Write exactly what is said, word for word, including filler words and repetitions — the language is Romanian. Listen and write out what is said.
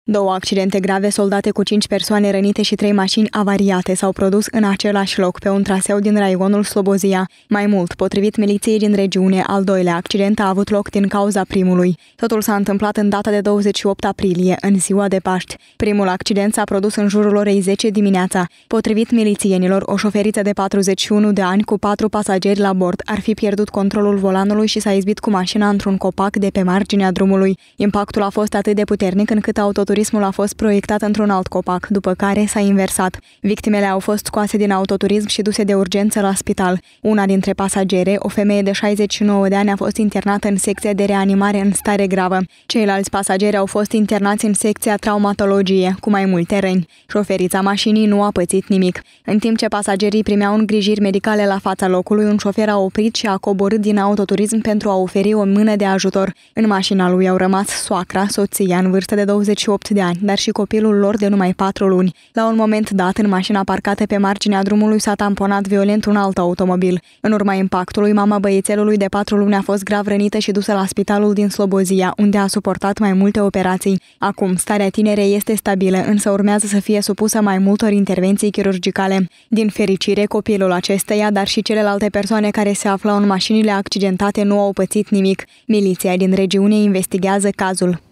Două accidente grave soldate cu cinci persoane rănite și trei mașini avariate s-au produs în același loc pe un traseu din raionul Slobozia. Mai mult, potrivit miliției din regiune, al doilea accident a avut loc din cauza primului. Totul s-a întâmplat în data de douăzeci și opt aprilie, în ziua de Paști. Primul accident s-a produs în jurul orei zece dimineața. Potrivit milițienilor, o șoferiță de patruzeci și unu de ani cu patru pasageri la bord ar fi pierdut controlul volanului și s-a izbit cu mașina într-un copac de pe marginea drumului. Impactul a fost atât de puternic încât autoturismul a fost proiectat într-un alt copac, după care s-a inversat. Victimele au fost scoase din autoturism și duse de urgență la spital. Una dintre pasagere, o femeie de șaizeci și nouă de ani, a fost internată în secția de reanimare în stare gravă. Ceilalți pasageri au fost internați în secția traumatologie, cu mai multe răni. Șoferița mașinii nu a pățit nimic. În timp ce pasagerii primeau îngrijiri medicale la fața locului, un șofer a oprit și a coborât din autoturism pentru a oferi o mână de ajutor. În mașina lui au rămas soacra, soția în vârstă de douăzeci și opt de ani, dar și copilul lor de numai patru luni. La un moment dat, în mașina parcată pe marginea drumului s-a tamponat violent un alt automobil. În urma impactului, mama băiețelului de patru luni a fost grav rănită și dusă la spitalul din Slobozia, unde a suportat mai multe operații. Acum, starea tinerei este stabilă, însă urmează să fie supusă mai multor intervenții chirurgicale. Din fericire, copilul acesteia, dar și celelalte persoane care se aflau în mașinile accidentate nu au pățit nimic. Miliția din regiune investigează cazul.